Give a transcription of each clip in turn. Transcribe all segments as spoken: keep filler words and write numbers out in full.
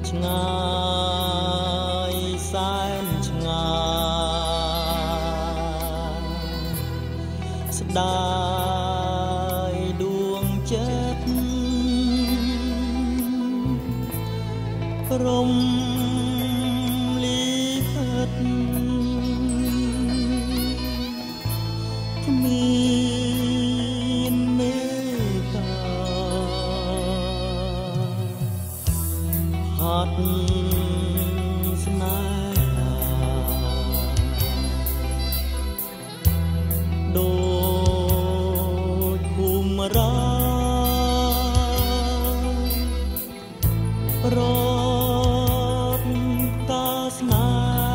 ឆ្ងាយសែនឆ្ងាយស្ដាយដួងចិត្តព្រមលីផិតគ្មានមេត្តាហត់ស្នេហាដូចភូមិរារត់តាស្នេ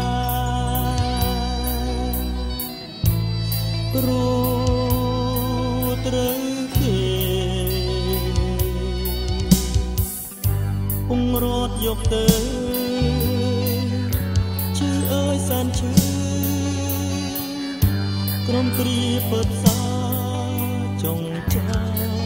ហ៍ព្រោះត្រូវគេពងរត់យកទៅឈឺអើយសែនឈឺក្រុមគ្រាពើផ្សាចុងចា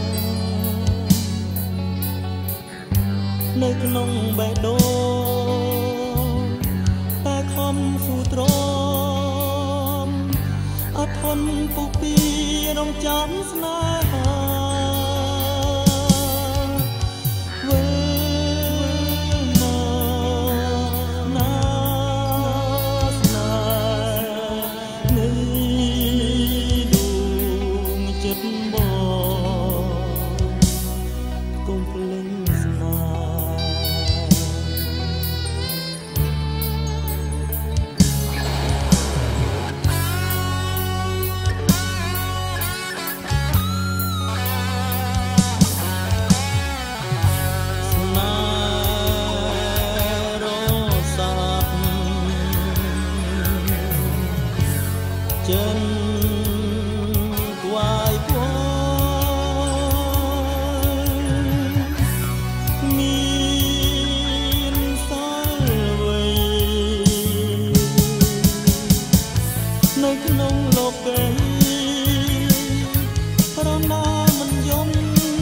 នៅក្នុងបេះដូងតែខំស៊ូទ្រាំអត់ធន់ពុះពីរងចាំស្នេហាវិលមកណាស្នេហ៍នៃដួងចិត្តបងកុំភ្លេចស្នេហ៍ចិនក្វាយពណ៌មានសល់វ័យនៅក្នុងលោកីរណាមិនយំ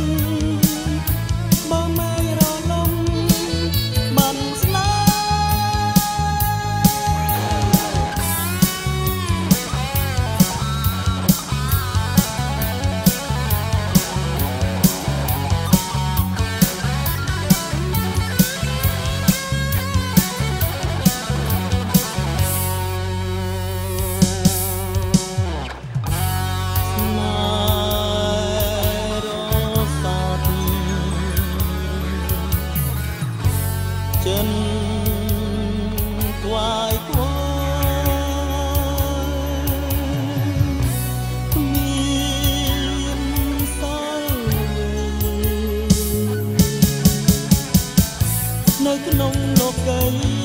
បើไม่រលំបានស្នេហ៍ចិនក្វាយពណ៌គ្មានសល់វ័យនៅក្នុងលោកី